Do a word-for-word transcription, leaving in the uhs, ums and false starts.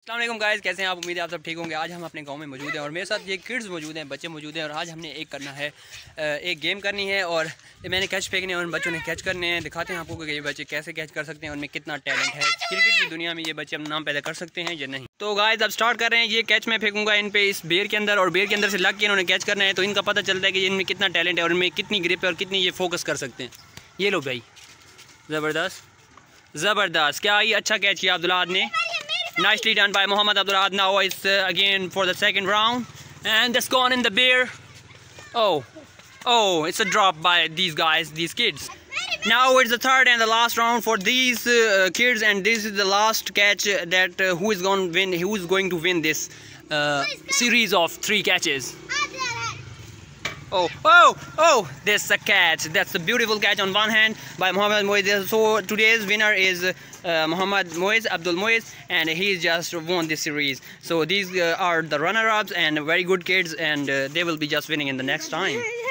अस्सलाम वालेकुम गाइस, कैसे हैं आप? उम्मीद है आप सब ठीक होंगे। आज हम अपने गांव में मौजूद हैं और मेरे साथ ये किड्स मौजूद हैं, बच्चे मौजूद हैं और आज हमने एक करना है, एक गेम करनी है और मैंने कैच फेंकने और उन बच्चों ने कैच करने हैं। दिखाते हैं आपको कि ये बच्चे कैसे कैच कर सकते हैं, उनमें कितना टैलेंट है। क्रिकेट की दुनिया में ये बच्चे अपना नाम पैदा कर सकते हैं या नहीं। तो गाइस अब स्टार्ट कर रहे हैं। ये कैच मैं फेंकूंगा इन पे इस बेर के अंदर और बेर के अंदर से लग के इन्होंने कैच करना है, तो इनका पता चलता है कि इनमें कितना टैलेंट है और इनमें कितनी ग्रिप है और कितनी ये फोकस कर सकते हैं। ये लो भाई, ज़बरदस्त ज़बरदस्त। क्या ये अच्छा कैच किया अब्दुल्लाह ने। Nicely done by Mohammad Abdullah. Now it's uh, again for the second round, and that's gone in the beer. Oh, oh, it's a drop by these guys, these kids. Now it's the third and the last round for these uh, kids, and this is the last catch that uh, who is going to win? Who is going to win this uh, series of three catches? Oh, oh, oh, that's a catch. That's a beautiful catch on one hand by Mohammad Moiz. So today's winner is uh, Mohammad Moiz, Abdul Moiz, and he just won this series. So these uh, are the runner-ups and very good kids, and uh, they will be just winning in the next time.